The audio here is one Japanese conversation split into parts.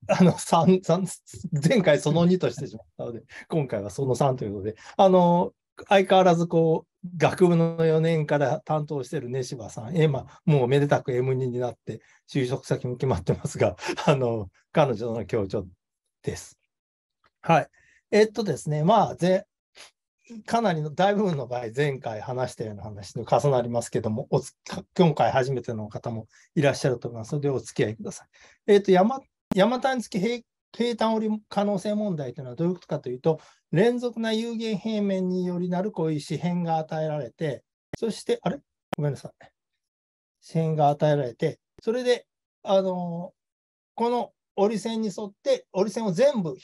前回その2としてしまったので、今回はその3ということで、相変わらず学部の4年から担当している根柴さん、もうめでたく M2 になって就職先も決まってますが、彼女の強調です。はい。ですね、かなりの大部分の場合、前回話したような話と重なりますけども、今回初めての方もいらっしゃると思いますので、お付き合いください。山谷付き平坦折り可能性問題というのはどういうことかというと、連続な有限平面によりなるこういう紙片が与えられて、そして、ごめんなさい。紙片が与えられて、それで、この折り線に沿って、折り線を全部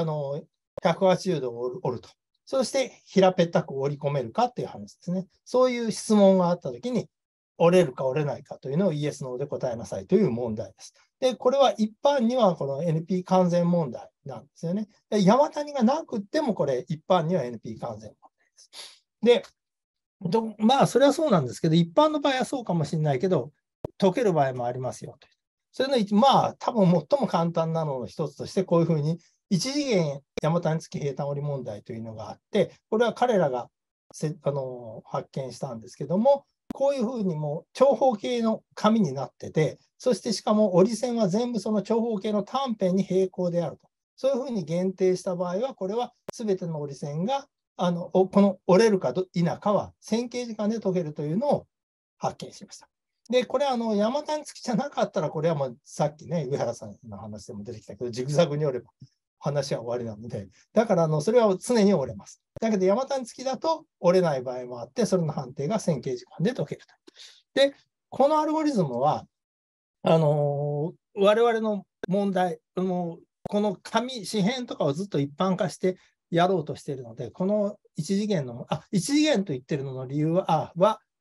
180度折ると。そして平べったく折り込めるかっていう話ですね。そういう質問があったときに、折れるか折れないかというのをイエス・ノーで答えなさいという問題です。で、これは一般にはこの NP 完全問題なんですよね。で山谷がなくってもこれ一般には NP 完全問題です。で、それはそうなんですけど、一般の場合はそうかもしれないけど、解ける場合もありますよと。それの多分最も簡単なのの一つとして、こういうふうに一次元山谷付き平坦折り問題というのがあって、これは彼らが発見したんですけども、こういうふうにもう長方形の紙になってて、そしてしかも折り線は全部その長方形の短辺に平行であると。そういうふうに限定した場合は、これは全ての折り線がこの折れるか否かは線形時間で解けるというのを発見しました。で、これ山谷付きじゃなかったら、これはもうさっきね、上原さんの話でも出てきたけど、ジグザグに折れば話は終わりなので、だからそれは常に折れます。だけど山谷付きだと折れない場合もあって、それの判定が線形時間で解けると。で、このアルゴリズムは、我々の問題、この紙片とかをずっと一般化してやろうとしているので、この一次元と言ってるのの理由は、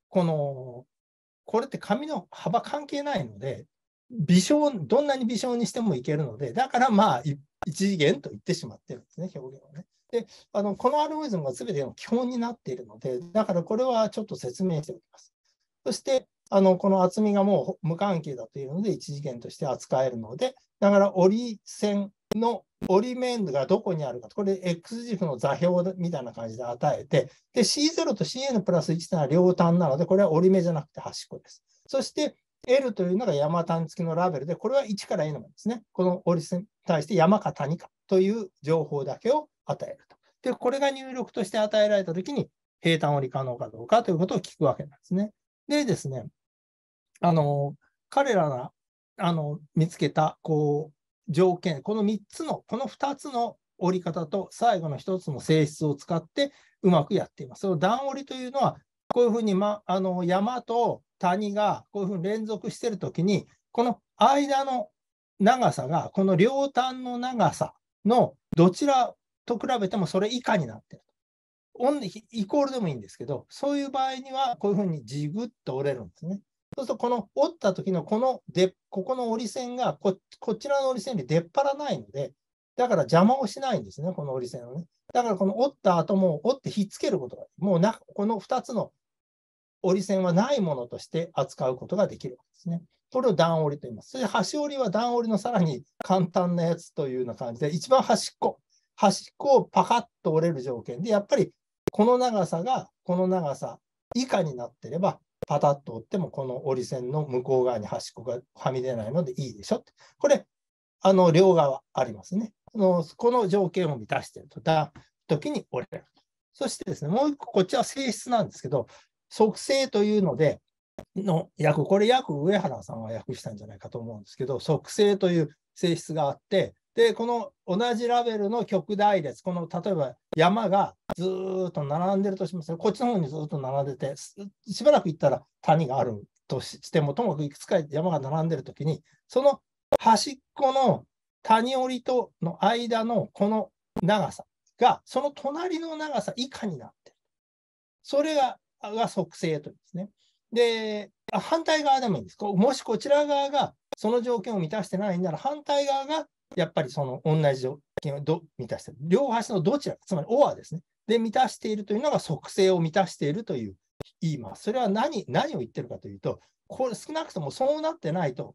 これって紙の幅関係ないので、どんなに微小にしてもいけるので、だから一次元と言ってしまってるんですね、表現をね。で、このアルゴリズムが全ての基本になっているので、だからこれはちょっと説明しておきます。そして、この厚みがもう無関係だというので、一次元として扱えるので、だから折り線の折り面がどこにあるか、これ X 軸の座標みたいな感じで与えて、で、C0 と CN プラス1というのは両端なので、これは折り目じゃなくて端っこです。そして、L というのが山谷付きのラベルで、これは1から N までですね。この折り線に対して山か谷かという情報だけを与えると。で、これが入力として与えられたときに、平坦折り可能かどうかということを聞くわけなんですね。でですね、彼らが見つけた条件、この3つの、この2つの折り方と最後の1つの性質を使ってうまくやっています。その段折りというのは、こういうふうに、山と谷がこういうふうに連続しているときに、この間の長さが、この両端の長さのどちらと比べてもそれ以下になっている。イコールでもいいんですけど、そういう場合にはこういうふうにジグッと折れるんですね。そうすると、この折った時のここの折り線がこちらの折り線に出っ張らないので、だから邪魔をしないんですね、この折り線をね。だからこの折った後も折ってひっつけることが、もうこの2つの折り線はないものとして扱うことができるわけですね。これを段折りと言います。そして端折りは段折りのさらに簡単なやつというような感じで、一番端っこをパカッと折れる条件で、やっぱりこの長さがこの長さ以下になっていれば、パタッと折ってもこの折り線の向こう側に端っこがはみ出ないのでいいでしょ。これ、両側ありますね。この条件を満たしている時に折れる。そしてですね、もう一個、こっちは性質なんですけど、側性というので、これ上原さんが訳したんじゃないかと思うんですけど、側性という性質があって、で、この同じラベルの極大列、例えば山がずっと並んでるとしますね。こっちの方にずっと並んでて、しばらく行ったら谷があるとしても、ともかくいくつか山が並んでるときに、その端っこの谷折りとの間のこの長さが、その隣の長さ以下になっている。それが側性というんですね。で、反対側でもいいんです。もしこちら側がその条件を満たしてないなら、反対側がやっぱりその同じ条件を満たしている。両端のどちら、つまりオアですね。で、満たしているというのが側性を満たしていると言います。それは何を言ってるかというと、これ少なくともそうなってないと、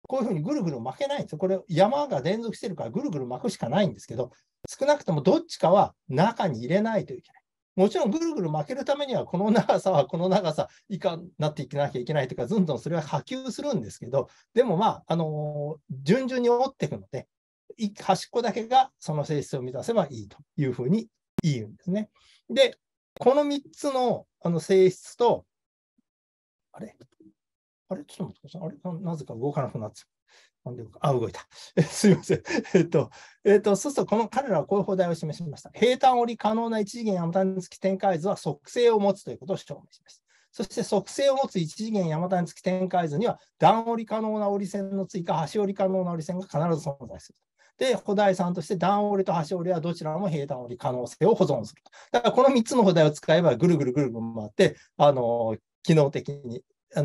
こういうふうにぐるぐる巻けないんですよ。これ山が連続してるからぐるぐる巻くしかないんですけど、少なくともどっちかは中に入れないといけない。もちろんぐるぐる巻けるためにはこの長さはこの長さ以下になっていかなきゃいけないとか、ずんどんそれは波及するんですけど、でもまあ、順々に折っていくので、端っこだけがその性質を満たせばいいというふうに言うんですね。で、この3つの性質と、あれちょっと待ってください。なぜか動かなくなっちゃう。動いた。すいません。そうすると、彼らはこういう放題を示しました。平坦折り可能な一次元山谷付き展開図は即性を持つということを証明しました。そして即性を持つ一次元山谷付き展開図には段折り可能な折り線の追加、端折り可能な折り線が必ず存在する。で、補題3として段折りと端折りはどちらも平坦折り可能性を保存する。だからこの3つの補題を使えばぐるぐるぐるぐる回って、機能的に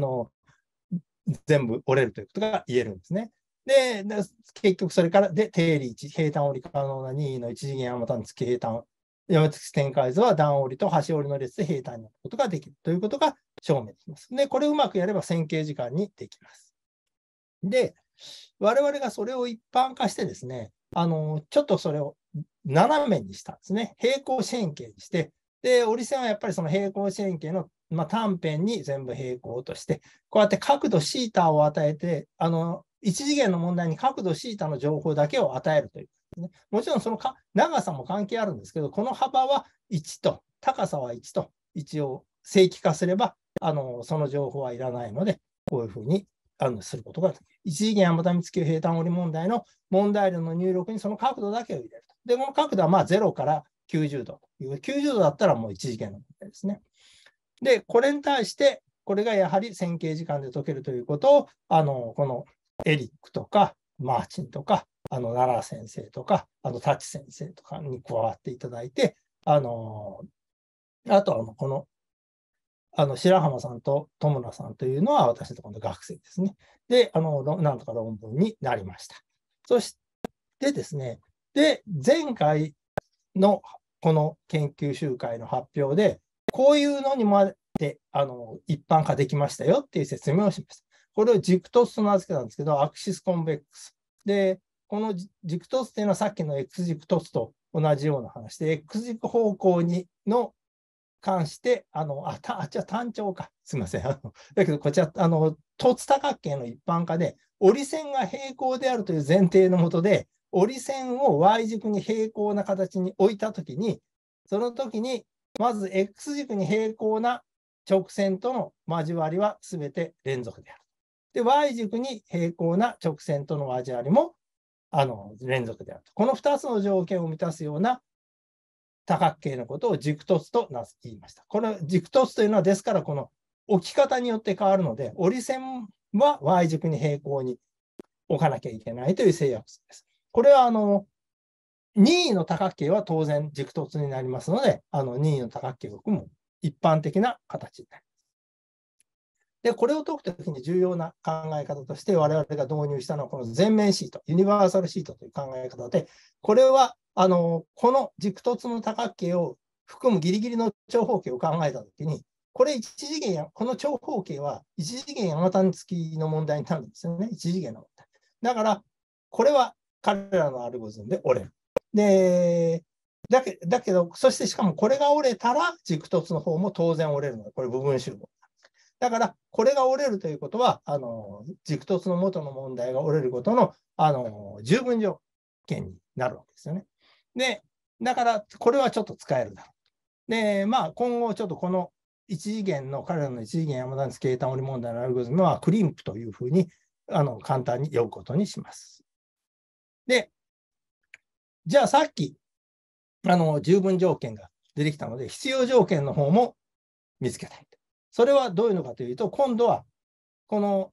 全部折れるということが言えるんですね。で、結局それからで定理1、平坦折り可能な任意の一次元山谷付き平坦山付き展開図は段折りと端折りの列で平坦になることができるということが証明できます。で、これをうまくやれば線形時間にできます。で、我々がそれを一般化してですね、ちょっとそれを斜めにしたんですね。平行四辺形にして、で、折り線はやっぱりその平行四辺形の、単辺に全部平行として、こうやって角度シータを与えて、一次元の問題に角度シータの情報だけを与えるという、ね。もちろんその長さも関係あるんですけど、この幅は1と、高さは1と、一応正規化すれば、その情報はいらないので、こういうふうにすることができる。一次元山谷付き平坦折り問題の問題量の入力にその角度だけを入れると。で、この角度は0から90度という。90度だったらもう一次元の問題ですね。で、これに対して、これがやはり線形時間で解けるということを、このエリックとか、マーチンとか、奈良先生とか、タッチ先生とかに加わっていただいて、あとこの白浜さんと戸村さんというのは私のところの学生ですね。で、なんとか論文になりました。そしてですね、で、前回のこの研究集会の発表で、こういうのにまで一般化できましたよっていう説明をしました。これを軸突と名付けたんですけど、アクシスコンベックス。で、この軸突っていうのはさっきの X 軸突と同じような話で、X 軸方向にの関して、じゃあ単調か。すみません。だけど、こちら、凸多角形の一般化で、折り線が平行であるという前提のもとで、折り線を Y 軸に平行な形に置いたときに、その時に、まず X 軸に平行な直線との交わりはすべて連続である。で、Y 軸に平行な直線との交わりも連続であると。この2つの条件を満たすような多角形のことを軸突と言いました。この軸突というのは、ですから、この置き方によって変わるので、折り線は Y 軸に平行に置かなきゃいけないという制約数です。これは任意の多角形は当然軸突になりますので、任意の多角形を含む一般的な形になります。で、これを解くときに重要な考え方として、我々が導入したのは、この全面シート、ユニバーサルシートという考え方で、これは、この軸突の多角形を含むギリギリの長方形を考えたときに、これ一次元や、この長方形は一次元山谷付きの問題になるんですよね。一次元の問題。だから、これは彼らのアルゴリズムで折れる。で、だけど、そしてしかもこれが折れたら、軸突の方も当然折れるので、これ部分集合。だから、これが折れるということは、軸突の元の問題が折れることの、十分条件になるわけですよね。で、だから、これはちょっと使えるだろう。で、今後、ちょっとこの一次元の、彼らの一次元山谷付き平坦折り問題のアルゴリズムは、クリンプというふうに、簡単に呼ぶことにします。で、じゃあさっき、十分条件が出てきたので、必要条件の方も見つけたい。それはどういうのかというと、今度は、この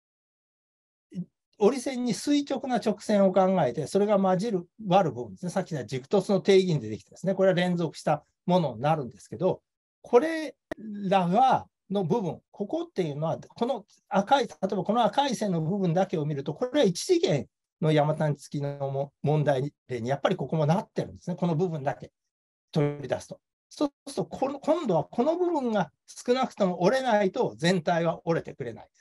折り線に垂直な直線を考えて、それが割る部分ですね。さっきの軸突の定義に出てきたですね。これは連続したものになるんですけど、これらの部分、ここっていうのは、この赤い、例えばこの赤い線の部分だけを見ると、これは一次元の山谷付きの問題に、やっぱりここもなってるんですね。この部分だけ取り出すと。そうすると、今度はこの部分が少なくとも折れないと全体は折れてくれないですね。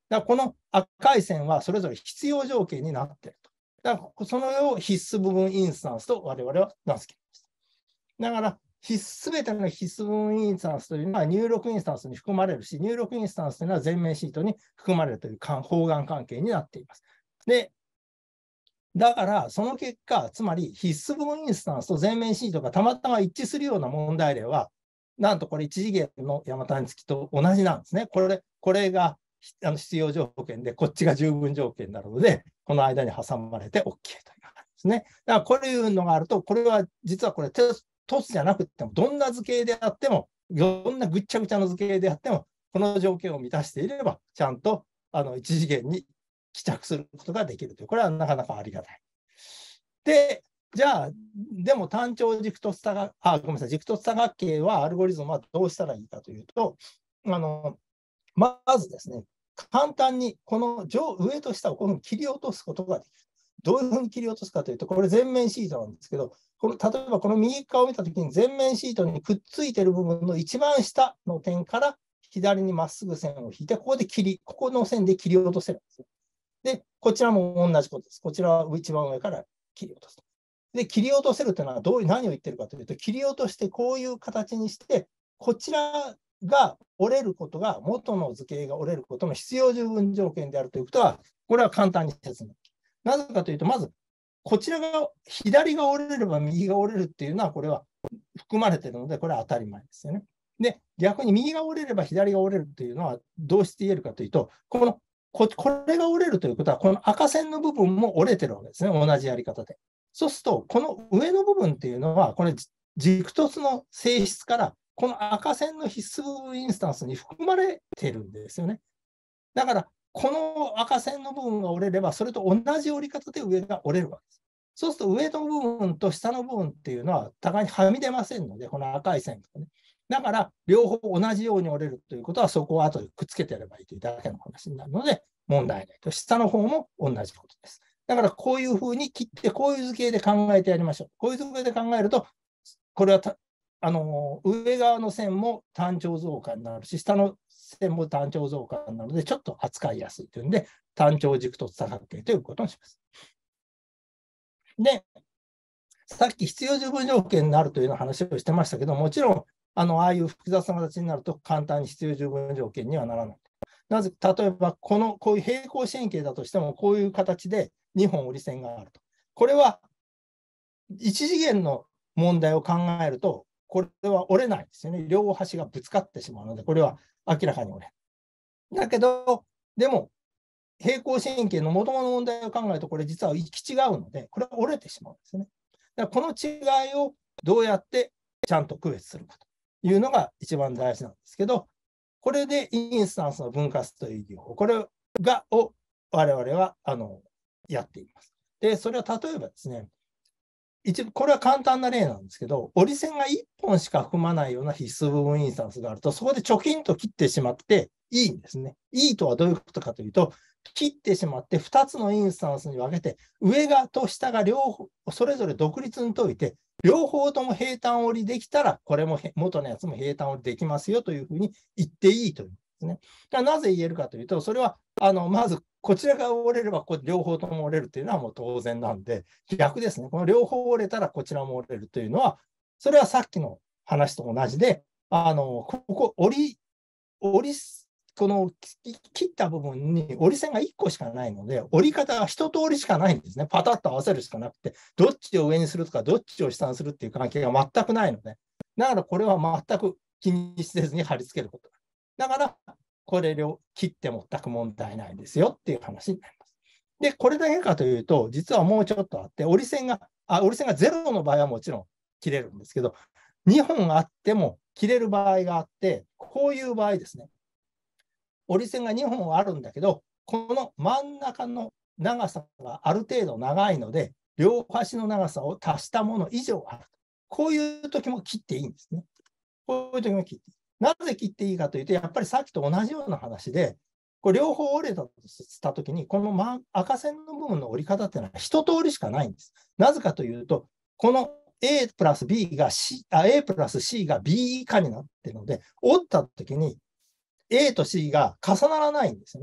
だからこの赤い線はそれぞれ必要条件になっていると。だからそのを必須部分インスタンスと我々は名付けました。だから、すべての必須部分インスタンスというのは入力インスタンスに含まれるし、入力インスタンスというのは全面シートに含まれるという包含関係になっています。で、だから、その結果、つまり必須部分インスタンスと全面シートがたまたま一致するような問題例は、なんとこれ一次元の山谷付きと同じなんですね。これが必要条件で、こっちが十分条件になるので、この間に挟まれて OK という感じですね。だからこういうのがあると、これは実はこれトスじゃなくても、どんな図形であっても、どんなぐっちゃぐちゃの図形であっても、この条件を満たしていれば、ちゃんと一次元に帰着することができるという、これはなかなかありがたい。で、じゃあ、でも単調軸突多角、ごめんなさい、軸突多角形はアルゴリズムはどうしたらいいかというと、まずですね、簡単にこの上と下をこの切り落とすことができる。どういうふうに切り落とすかというと、これ全面シートなんですけど、例えばこの右側を見たときに全面シートにくっついている部分の一番下の点から左にまっすぐ線を引いて、ここの線で切り落とせるんです。で、こちらも同じことです。こちらは一番上から切り落とす。で、切り落とせるというのは何を言ってるかというと、切り落としてこういう形にして、こちらが折れることが、元の図形が折れることの必要十分条件であるということは、これは簡単に説明。なぜかというと、まず、こちらが、左が折れれば右が折れるっていうのは、これは含まれているので、これは当たり前ですよね。で、逆に右が折れれば左が折れるっていうのは、どうして言えるかというと、これが折れるということは、この赤線の部分も折れてるわけですね、同じやり方で。そうすると、この上の部分っていうのは、これ、軸突の性質から、この赤線の必須部分インスタンスに含まれてるんですよね。だから、この赤線の部分が折れれば、それと同じ折り方で上が折れるわけです。そうすると、上の部分と下の部分っていうのは、互いにはみ出ませんので、この赤い線がね。だから、両方同じように折れるということは、そこを後でくっつけてやればいいというだけの話になるので、問題ないと。下の方も同じことです。だから、こういうふうに切って、こういう図形で考えてやりましょう。こういう図形で考えると、これは上側の線も単調増加になるし、下の線も単調増加なので、ちょっと扱いやすいというので、単調軸突多角形ということにします。で、さっき必要十分条件になるというような話をしてましたけど、もちろん、ああいう複雑な形になると簡単に必要十分条件にはならない。なぜ、例えば、こういう平行四辺形だとしても、こういう形で2本折り線があると。これは、一次元の問題を考えると、これは折れないですよね。両端がぶつかってしまうので、これは明らかに折れる。だけど、でも、平行四辺形の元々の問題を考えると、これ実は行き違うので、これは折れてしまうんですね。だからこの違いをどうやってちゃんと区別するかというのが一番大事なんですけど、これでインスタンスの分割という技法、これを我々はやっています。で、それは例えばですね、これは簡単な例なんですけど、折り線が1本しか含まないような必須部分インスタンスがあると、そこでチョキンと切ってしまっていいんですね。いいとはどういうことかというと、切ってしまって2つのインスタンスに分けて、上側と下が両方、それぞれ独立に解いて、両方とも平坦折りできたら、これも元のやつも平坦折りできますよというふうに言っていいというんですね。なぜ言えるかというと、それはまずこちらが折れれば両方とも折れるというのはもう当然なんで、逆ですね。この両方折れたらこちらも折れるというのは、それはさっきの話と同じで、この切った部分に折り線が1個しかないので、折り方が一通りしかないんですね。パタッと合わせるしかなくて、どっちを上にするとか、どっちを下にするっていう関係が全くないので、だからこれは全く気にせずに貼り付けること。だから、これを切っても全く問題ないですよっていう話になります。で、これだけかというと、実はもうちょっとあって、折り線が0の場合はもちろん切れるんですけど、2本あっても切れる場合があって、こういう場合ですね。折り線が2本あるんだけど、この真ん中の長さがある程度長いので、両端の長さを足したもの以上ある。こういう時も切っていいんですね。こういう時も切っていい。なぜ切っていいかというと、やっぱりさっきと同じような話で、これ両方折れたとしたときに、この赤線の部分の折り方っていうのは一通りしかないんです。なぜかというと、この A プラス B が A プラス C が B 以下になっているので、折ったときに A と C が重ならないんですよね。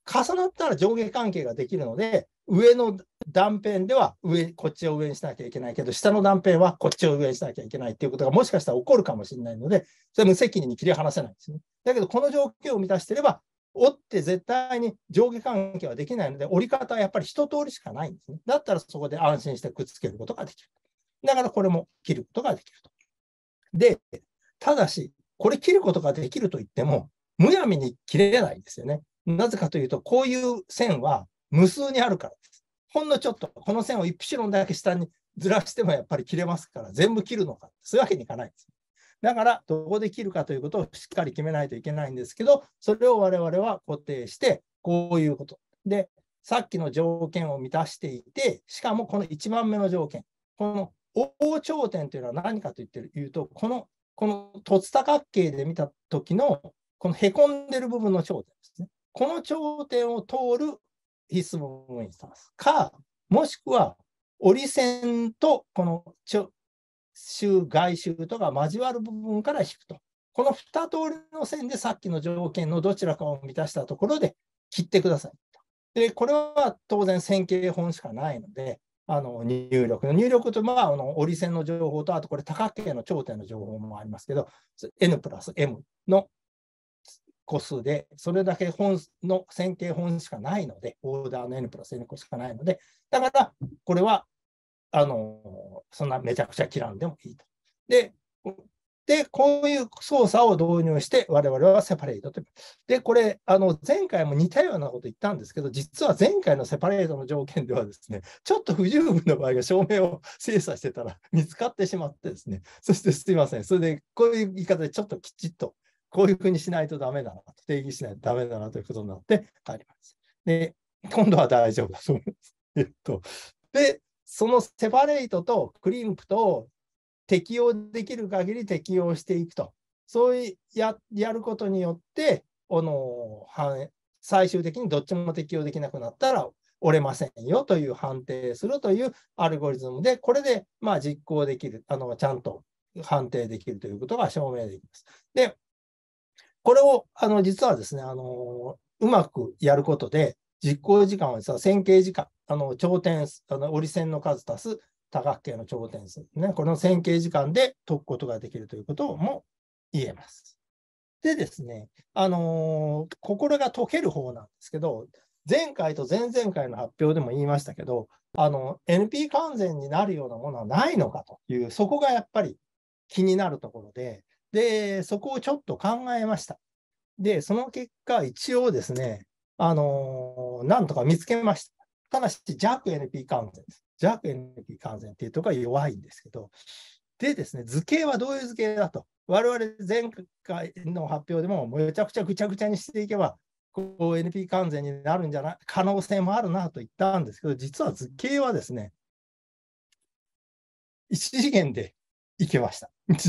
重なったら上下関係ができるので、上の断片ではこっちを上にしなきゃいけないけど、下の断片はこっちを上にしなきゃいけないっていうことがもしかしたら起こるかもしれないので、それは無責任に切り離せないんですね。だけど、この条件を満たしていれば、折って絶対に上下関係はできないので、折り方はやっぱり一通りしかないんですね。だったらそこで安心してくっつけることができる。だからこれも切ることができると。で、ただし、これ切ることができると言っても、むやみに切れないんですよね。なぜかというと、こういう線は無数にあるからです。ほんのちょっと、この線をイプシロンだけ下にずらしてもやっぱり切れますから、全部切るのか、そういうわけにいかないんです。だから、どこで切るかということをしっかり決めないといけないんですけど、それを我々は固定して、こういうこと。で、さっきの条件を満たしていて、しかもこの1番目の条件、この大頂点というのは何かというと、この凸多角形で見たときの、このへこんでる部分の頂点ですね。この頂点を通る必須部分インスタンスか、もしくは折り線とこの周外周とが交わる部分から引くと。この2通りの線でさっきの条件のどちらかを満たしたところで切ってください。で、これは当然線形本しかないので、入力と、折り線の情報と、あとこれ多角形の頂点の情報もありますけど、n プラス m の個数で、それだけ本の線形本しかないので、オーダーの n プラス n 個しかないので、だから、これは、そんなめちゃくちゃ切らんでもいいと。で、こういう操作を導入して、我々はセパレートと。で、これ、前回も似たようなこと言ったんですけど、実は前回のセパレートの条件ではですね、ちょっと不十分な場合が証明を精査してたら見つかってしまってですね、そしてすいません、それでこういう言い方でちょっときちっと、こういうふうにしないとダメだな、定義しないとダメだなということになって帰ります。で、今度は大丈夫だと思います。で、そのセパレートとクリンプと適用できる限り適用していくと。そういうやることによって、最終的にどっちも適用できなくなったら折れませんよという判定するというアルゴリズムで、これで実行できる、ちゃんと判定できるということが証明できます。で、これを実はですね、うまくやることで、実行時間は実は線形時間、頂点、折り線の数足す多角形の頂点数、ね、この線形時間で解くことができるということも言えます。でですね、これが解ける方なんですけど、前回と前々回の発表でも言いましたけど、NP 完全になるようなものはないのかという、そこがやっぱり気になるところで、そこをちょっと考えました。で、その結果、一応ですね、なんとか見つけました。ただし、弱 NP 完全です。弱 NP 完全っていうところが弱いんですけど、でですね、図形はどういう図形だと。我々前回の発表でもめちゃくちゃぐちゃぐちゃにしていけば、こう NP 完全になるんじゃない可能性もあるなと言ったんですけど、実は図形はですね、1次元でいけました。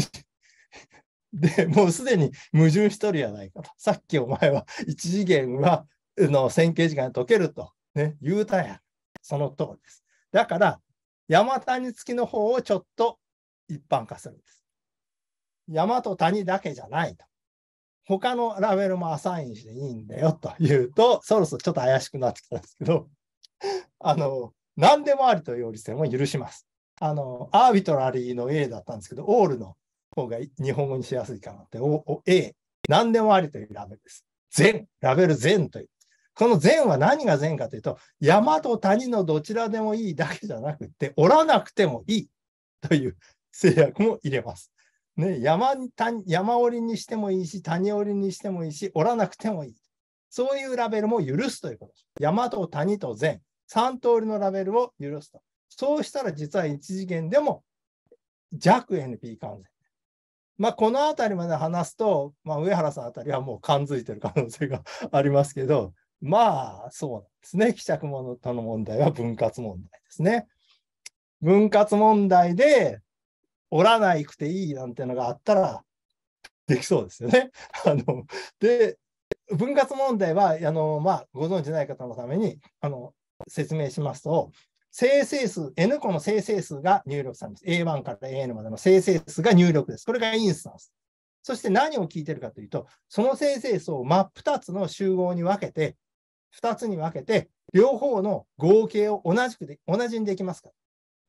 で、もうすでに矛盾しとるやないかと。さっきお前は1次元は線形時間で解けると、ね、言うたやん。その通りです。だから、山谷付きの方をちょっと一般化するんです。山と谷だけじゃないと。他のラベルもアサインしていいんだよというと、そろそろちょっと怪しくなってきたんですけど、何でもありという折り線を許します。アービトラリーの A だったんですけど、オールの方が日本語にしやすいかなって、A、何でもありというラベルです。全、ラベル全という。この全は何が全かというと、山と谷のどちらでもいいだけじゃなくて、折らなくてもいいという制約も入れます。ね、山折りにしてもいいし、谷折りにしてもいいし、折らなくてもいい。そういうラベルも許すということです。山と谷と全、3通りのラベルを許すと。そうしたら実は1次元でも弱 NP 完全。このあたりまで話すと、上原さんあたりはもう感づいてる可能性がありますけど、そうなんですね。希釈物との問題は分割問題ですね。分割問題で折らないくていいなんてのがあったらできそうですよね。で、分割問題はご存知ない方のために説明しますと、生成数、n 個の生成数が入力されます。A1 から AN までの生成数が入力です。これがインスタンス。そして何を聞いてるかというと、その生成数を真っ二つの集合に分けて、 2つに分けて、両方の合計を同じにできますから。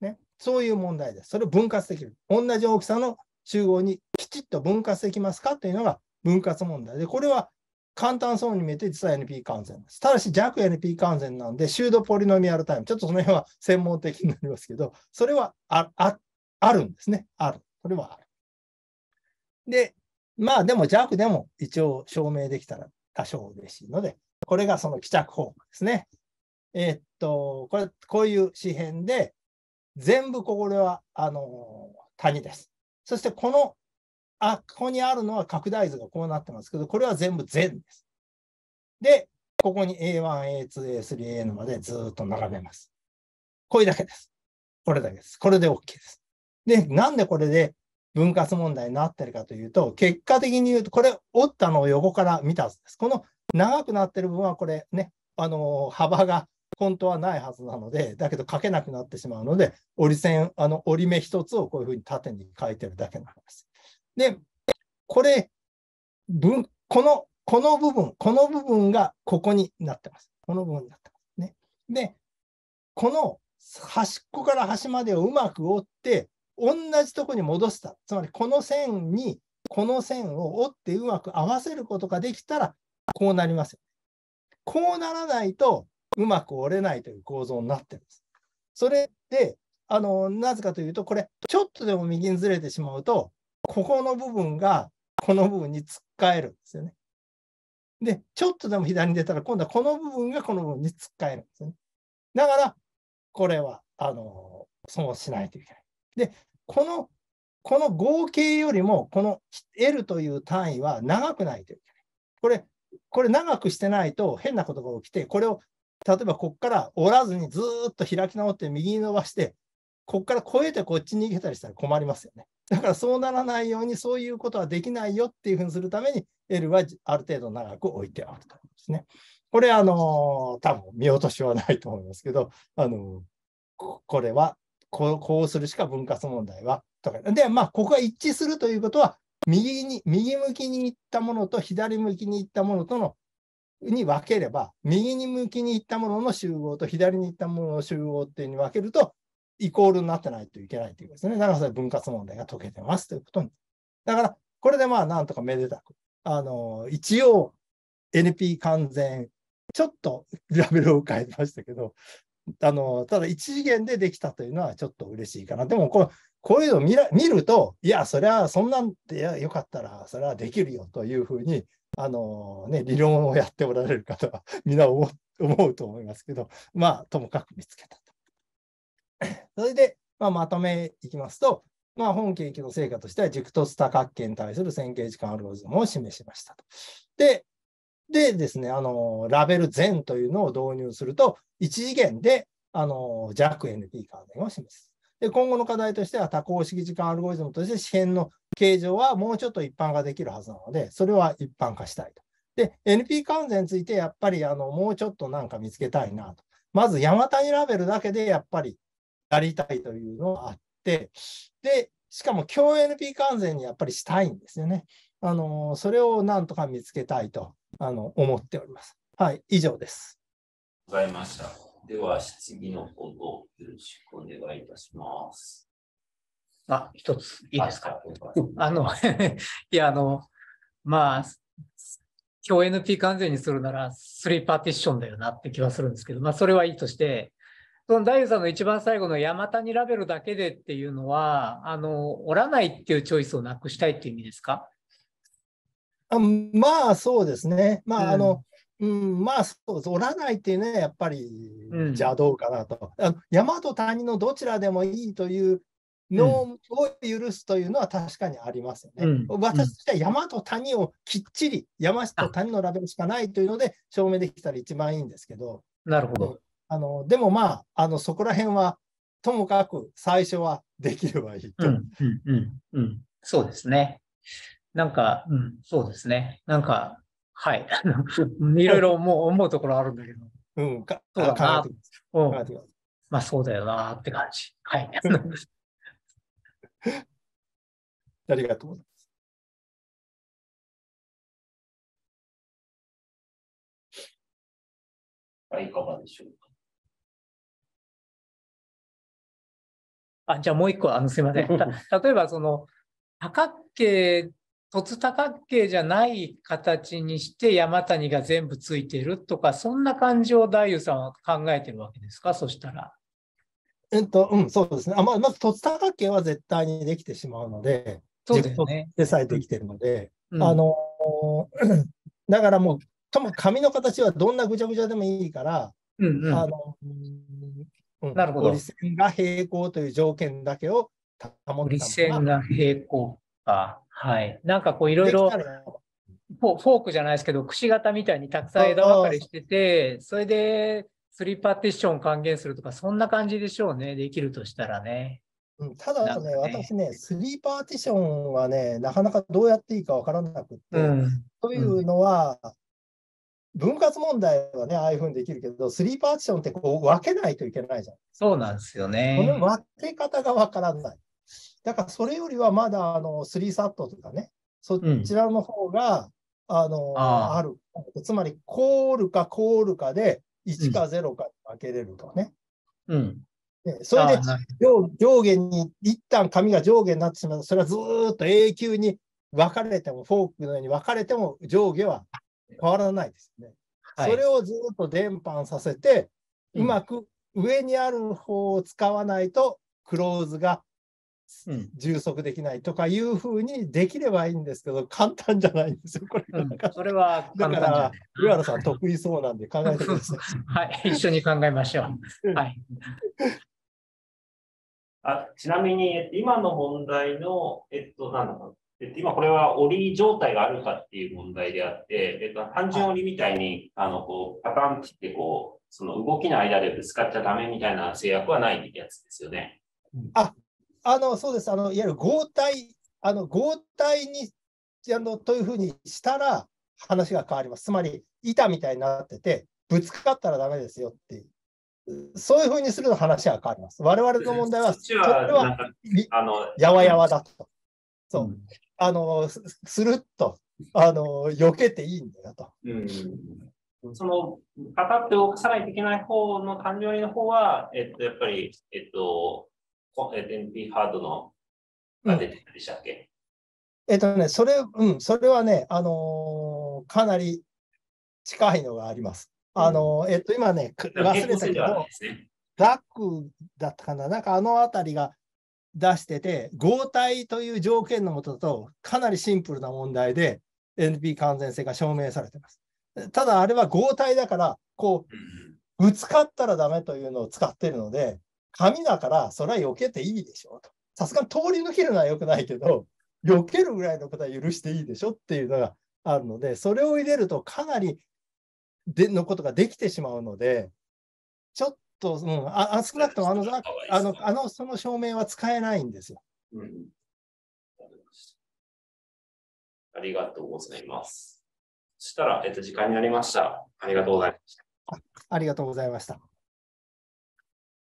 ね。そういう問題です。それを分割できる。同じ大きさの集合にきちっと分割できますかというのが分割問題で、これは簡単そうに見えて実は NP 完全です。ただし弱 NP 完全なんで、シュードポリノミアルタイム、ちょっとその辺は専門的になりますけど、それはあるんですね。ある。それはある。で、まあでも弱でも一応証明できたら多少嬉しいので、これがその帰着方法ですね。こういう紙辺で、全部これは、谷です。そしてここにあるのは拡大図がこうなってますけど、これは全部全です。で、ここに A1、A2、A3、A までずっと並べます。これだけです。これだけです。これで OK です。で、なんでこれで分割問題になってるかというと、結果的に言うと、これ折ったのを横から見たはずです。この長くなってる部分はこれね、幅が本当はないはずなので、だけど書けなくなってしまうので、折り目一つをこういうふうに縦に書いてるだけなんです。で、この部分がここになってます。この部分になってますね。で、この端っこから端までをうまく折って、同じところに戻した。つまり、この線に、この線を折ってうまく合わせることができたら、こうなりますよ。こうならないと、うまく折れないという構造になってるんです。それで、なぜかというと、これ、ちょっとでも右にずれてしまうと、ここの部分がこの部分に突っかえるんですよね。で、ちょっとでも左に出たら、今度はこの部分がこの部分に突っかえるんですよね。だから、これは、そうしないといけない。で、この合計よりも、この L という単位は長くないといけない。これ長くしてないと変なことが起きて、これを、例えばここから折らずにずっと開き直って右に伸ばして、ここから越えてこっちに逃げたりしたら困りますよね。だからそうならないように、そういうことはできないよっていうふうにするために、L はある程度長く置いてあるとですね。これ、多分見落としはないと思いますけど、これはこうするしか分割問題はとか。で、まあ、ここが一致するということは、右向きに行ったものと左向きに行ったものとのに分ければ、右に向きに行ったものの集合と左に行ったものの集合っていうに分けると、イコールになってないといけないということですね。だからそれ分割問題が解けてますということに。だから、これでまあ、なんとかめでたく。一応、NP 完全、ちょっとラベルを変えましたけど、ただ一次元でできたというのはちょっと嬉しいかな。でもこういうのを見ると、いや、それはそんなんでよかったら、それはできるよというふうに、理論をやっておられる方はみんな思うと思いますけど、まあ、ともかく見つけたと。それで、まとめいきますと、本研究の成果としては、軸突多角形に対する線形時間アルゴリズムを示しましたと。でですね、ラベル全というのを導入すると、一次元で弱 NP 関連を示す。で、今後の課題としては、多項式時間アルゴリズムとして紙辺の形状はもうちょっと一般化できるはずなので、それは一般化したいと。で、NP 関連について、やっぱりもうちょっとなんか見つけたいなと。まず、山谷ラベルだけでやっぱりやりたいというのがあって、で、しかも強 NP 関連にやっぱりしたいんですよね。それをなんとか見つけたいと思っております。はい、以上です。 ございました。では、質疑のほどよろしくお願いいたします。 一ついいですか。いや、まあ、強 NP 完全にするなら3パーティションだよなって気はするんですけど、それはいいとして、その大夫さんの一番最後の山谷ラベルだけでっていうのは、折らないっていうチョイスをなくしたいっていう意味ですか？ まあ、そうですね。まあ、そうです。折らないっていうね、やっぱり、じゃあどうかなと。山と谷のどちらでもいいというのを許すというのは確かにありますよね。私としては山と谷をきっちり、山と谷のラベルしかないというので証明できたら一番いいんですけど。 なるほど。 でもまあ、そこら辺は、ともかく最初はできればいいと。 そうですね。そうですね。はい。いろいろ思うところあるんだけど。そうだな。そうだよなって感じ。はい。 ありがとうございます。 いかがでしょうじゃあもう一個、すいません。例えば、多角形、凸多角形じゃない形にして山谷が全部ついてるとか、そんな感じを太夫さんは考えてるわけですか、そしたら。 そうですね。まず、凸多角形は絶対にできてしまうので、 そうだよね。 でさえできてるので、 うんだからもう、ともかく紙の形はどんなぐちゃぐちゃでもいいから、 うんうん。なるほど。 折り線が平行という条件だけを保折りったまま線が平行か。はい。なんかこういろいろできたら、 フォークじゃないですけど、くし形みたいにたくさん枝分かれしてて、それで3パーティションを還元するとか、そんな感じでしょうね。できるとしたらね。 ただね、 なんかね。 私ね、3パーティションはね、なかなかどうやっていいかわからなくうて、 ん。 というのは、分割問題はね、ああいうふうにできるけど、3パーティションってこう分けないといけないじゃん。 そうなんですよこのね。 分け方がわからない。だからそれよりはまだ3サットとかね、そうん。 ちらの方がああ。 ある。つまり、コールかコールかで1 うん。 か0か分けれるとね。 うん。 それでなる上下に、一旦紙が上下になってしまうと、それはずーっと永久に分かれても、フォークのように分かれても上下は変わらないですね。 はい。 それをずっと伝播させて、 うん。 うまく上にある方を使わないと、クローズがうん。 充足できないとかいうふうにできればいいんですけど、簡単じゃないんですよ、これが。 うん。それはだ簡単じゃから、 ない上原な。 さん得意そうなんで考えてください。 はい。一緒に考えましょう。はい。 ちなみに、今の問題の、なんだろう、今これは折り状態があるかっていう問題であって、単純折りみたいに、こう、パターン切って、こう、その動きの間でぶつかっちゃダメみたいな制約はないってやつですよね。 あ、そうです。いわゆる合体に、というふうにしたら話が変わります。つまり、板みたいになってて、ぶつかったらダメですよっていう。そういうふうにすると話は変わります。我々の問題は、 そっちは、 それはなんか、あの、 やわやわだと。そう。 うん。 するっと、避けていいんだよと。 その、パタって動かさないといけない方の単純の方は、やっぱり、NP ハードのが出てるでしたっけ？ それはね、かなり近いのがあります。今ね、忘れたけど、ザックだったかな、なんかあたりが出してて、合体という条件のもとだと、かなりシンプルな問題で、NP 完全性が証明されています。ただ、あれは合体だから、こう、ぶつかったらダメというのを使っているので、紙だから、それは避けていいでしょうと。さすがに通り抜けるのは良くないけど、避けるぐらいのことは許していいでしょっていうのがあるので、それを入れるとかなりのことができてしまうので、ちょっと、少なくともその証明は使えないんですよ。 ありがとうございます。そしたら、時間になりました。ありがとうございました。 ありがとうございました。